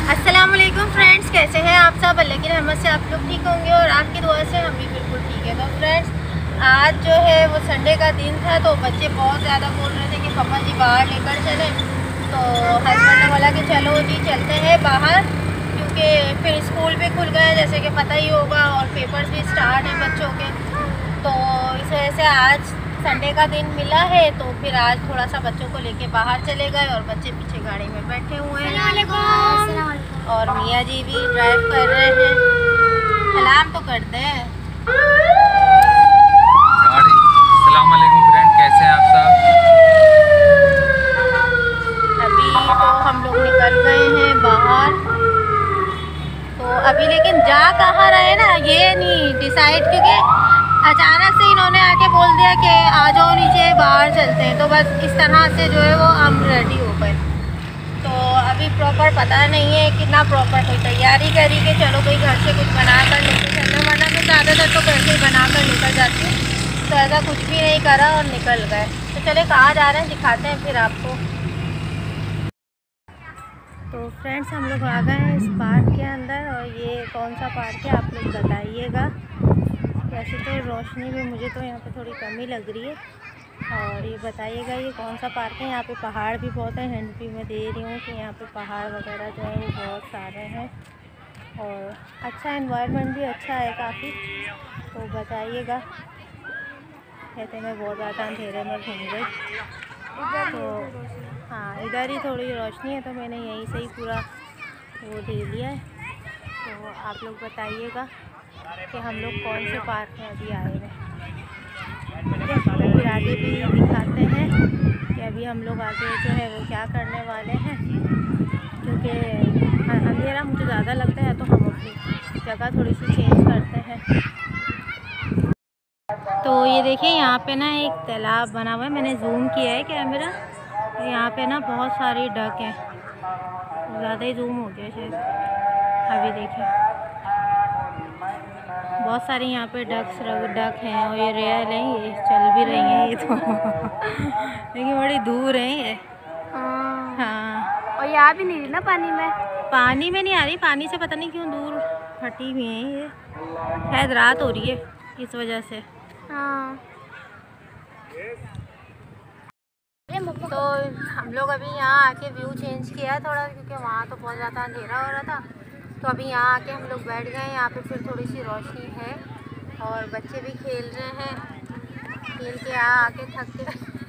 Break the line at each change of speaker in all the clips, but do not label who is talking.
अस्सलाम वालेकुम फ्रेंड्स, कैसे हैं आप सब? अल्लाह की रहमत से आप लोग ठीक होंगे और आपकी दुआ से हम भी बिल्कुल ठीक है। तो फ्रेंड्स, आज जो है वो संडे का दिन था, तो बच्चे बहुत ज़्यादा बोल रहे थे कि पापा जी बाहर लेकर चलें। तो हस्बैंड ने बोला कि चलो जी चलते हैं बाहर, क्योंकि फिर स्कूल भी खुल गए जैसे कि पता ही होगा, और पेपर्स भी स्टार्ट हैं बच्चों के। तो इस वजह से आज संडे का दिन मिला है, तो फिर आज थोड़ा सा बच्चों को लेके बाहर चले गए और बच्चे पीछे गाड़ी में बैठे हुए हैं और मियाँ जी भी ड्राइव कर रहे हैं। सलाम तो करते हैं।
अस्सलाम वालेकुम फ्रेंड, कैसे हैं आप सब?
अभी तो हम लोग निकल गए हैं बाहर, तो अभी लेकिन जा कहाँ रहे ना ये नहीं डिसाइड, क्योंकि अचानक से इन्होंने आके बोल दिया कि आ जाओ नीचे बाहर चलते हैं। तो बस इस तरह से जो है वो हम रेडी हो गए। तो अभी प्रॉपर पता नहीं है कितना प्रॉपर कोई तैयारी करी कि चलो कोई घर से कुछ बना कर लेके चलना, वरना मैं ज़्यादातर तो घर से ही बना कर लेकर जाती हूँ। तो ऐसा कुछ भी नहीं करा और निकल गए। तो चले कहाँ जा रहे हैं दिखाते हैं फिर आपको। तो फ्रेंड्स, हम लोग आ गए हैं इस पार्क के अंदर, और ये कौन सा पार्क है आप लोग बताइएगा। वैसे तो रोशनी में मुझे तो यहाँ पे थोड़ी कमी लग रही है, और ये बताइएगा ये कौन सा पार्क है। यहाँ पे पहाड़ भी बहुत है, हिंट भी मैं दे रही हूँ कि यहाँ पे पहाड़ वगैरह जो है वो बहुत सारे हैं, और अच्छा एनवायरनमेंट भी अच्छा है काफ़ी। तो बताइएगा। कहते मैं बहुत ज़्यादा अंधेरे में घूम गई, तो हाँ इधर ही थोड़ी रोशनी है, तो मैंने यहीं से ही पूरा वो ले लिया है। तो आप लोग बताइएगा कि हम लोग कौन से पार्क में अभी आए हैं। तो फिर आगे भी दिखाते हैं कि अभी हम लोग आगे जो है वो क्या करने वाले हैं, क्योंकि अंधेरा मुझे ज़्यादा लगता है, तो हम अपनी जगह थोड़ी सी चेंज करते हैं। तो ये देखिए यहाँ पे ना एक तालाब बना हुआ है, मैंने जूम किया है कैमरा, तो यहाँ पे ना बहुत सारी डक हैं, ज़्यादा ही जूम हो गया शायद। अभी देखिए बहुत सारी यहाँ पे डक हैं, और ये रियल हैं, ये चल भी रही हैं ये तो लेकिन बड़ी दूर हैं ये। हाँ,
और यहाँ भी नहीं रही ना
पानी में नहीं आ रही, पानी से पता नहीं क्यों दूर हटी हुई हैं ये, शायद रात हो रही है इस वजह से।
हाँ।
तो हम लोग अभी यहाँ आके व्यू चेंज किया थोड़ा, क्योंकि वहाँ तो बहुत ज़्यादा अंधेरा हो रहा था। तो अभी यहाँ आके हम लोग बैठ गए। यहाँ पे फिर थोड़ी सी रोशनी है, और बच्चे भी खेल रहे हैं, खेल के आके थक के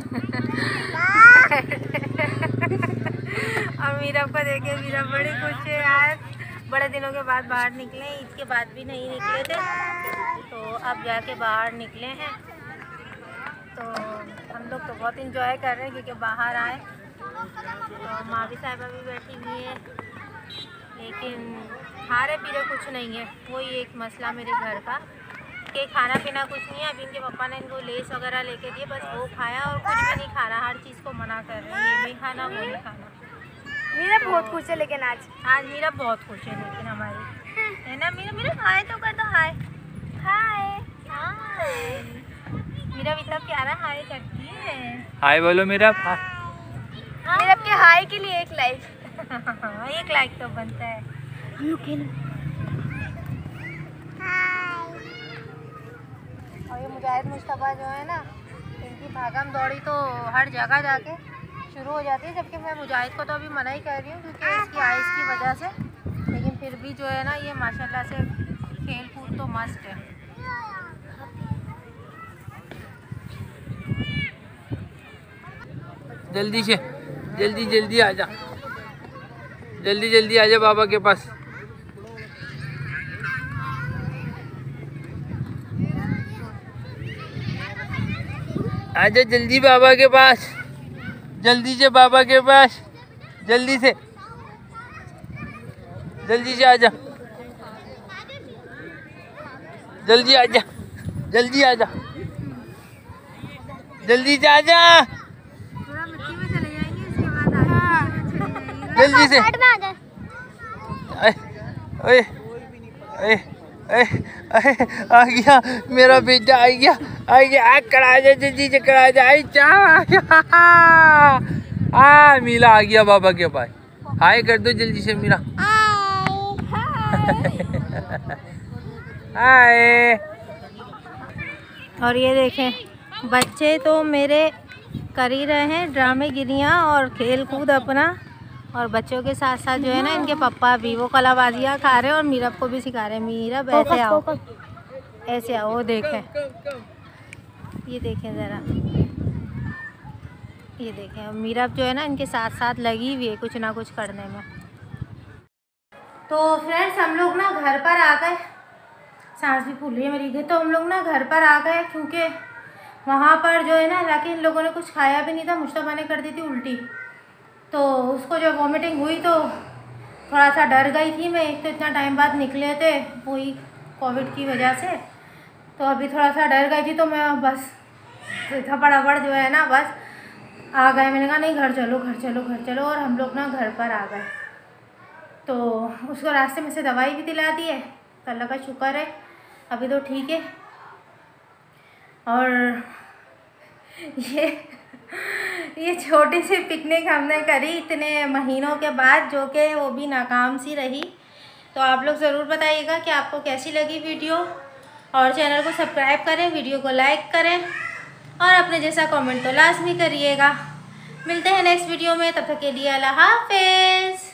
और मीरा को देखे, मीरा बड़ी खुश है यार, बड़े दिनों के बाद बाहर निकले, ईद के बाद भी नहीं निकले थे, तो अब जाके बाहर निकले हैं। तो हम लोग तो बहुत इंजॉय कर रहे हैं क्योंकि बाहर आए। तो मावी साहिबा भी बैठी हुई है, लेकिन खा रहे पी रहे कुछ नहीं है। वही एक मसला मेरे घर का कि खाना पीना कुछ नहीं है। अभी इनके पापा ने इनको लेस वगैरह लेके दिए, बस वो खाया और कुछ भी नहीं खा रहा। हर चीज़ को मना कर रहे हैं, ये नहीं खाना वो नहीं खाना।
मीरा बहुत खुश है, लेकिन आज
मीरा बहुत खुश है, लेकिन हमारी है ना मीरा हाय तो कर दो, हाय हाय हाय। मीरा इतना प्यारा हाय करती है।
हाय बोलो मेरा।
मेरे आपके हाय के लिए एक लाइक
एक लाइक तो बनता है। और ये मुजाहिद मुस्तफ़ा जो है ना, इनकी भागम दौड़ी तो हर जगह जाके शुरू हो जाती है, जबकि मैं मुजाहिद को तो अभी मना ही कर रही हूँ क्योंकि इसकी आइज़ की वजह से, लेकिन फिर भी जो है ना ये माशाल्लाह से खेल कूद तो मस्त है।
जल्दी आजा, जल्दी आजा बाबा के पास। आजा जल्दी बाबा के पास, जल्दी से बाबा के पास, जल्दी से आजा, जल्दी आजा, जल्दी आजा, जल्दी से आजा, जल्दी से। ओए ओए आ गया मेरा बेटा, आ गया करा जा, जल्दी से करा जा। मिला आ गया बाबा के पास। हाय कर दो जल्दी से मीरा। हाय।
और ये देखें बच्चे तो मेरे कर ही रहे हैं ड्रामे गिरियाँ और खेल कूद अपना, और बच्चों के साथ साथ जो है ना इनके पापा भी वो कलाबाजियाँ खा रहे हैं और मीरब को भी सिखा रहे हैं। मीरब ऐसे आओ, ऐसे आओ। वो देखें, ये देखें ज़रा, ये देखें मीरब जो है ना इनके साथ साथ लगी हुई है कुछ ना कुछ करने में। तो फ्रेंड्स हम लोग ना घर पर आ गए, सांस भी फूल रही है मेरी। तो हम लोग ना घर पर आ गए क्योंकि वहाँ पर जो है ना हालांकि इन लोगों ने कुछ खाया भी नहीं था। मुश्तबा ने कर दी थी उल्टी, तो उसको जब वॉमिटिंग हुई तो थोड़ा सा डर गई थी मैं। एक तो इतना टाइम बाद निकले थे वही कोविड की वजह से, तो अभी थोड़ा सा डर गई थी। तो मैं बस फटाफट जो है ना बस आ गए। मैंने कहा नहीं घर चलो घर चलो घर चलो, और हम लोग ना घर पर आ गए। तो उसको रास्ते में से दवाई भी दिला दी है, तो अल्लाह का शुक्र है अभी तो ठीक है। और ये छोटी सी पिकनिक हमने करी इतने महीनों के बाद, जो कि वो भी नाकाम सी रही। तो आप लोग ज़रूर बताइएगा कि आपको कैसी लगी वीडियो, और चैनल को सब्सक्राइब करें, वीडियो को लाइक करें, और अपने जैसा कमेंट तो लाजमी करिएगा। मिलते हैं नेक्स्ट वीडियो में, तब तक के लिए अल्लाह हाफ़िज़।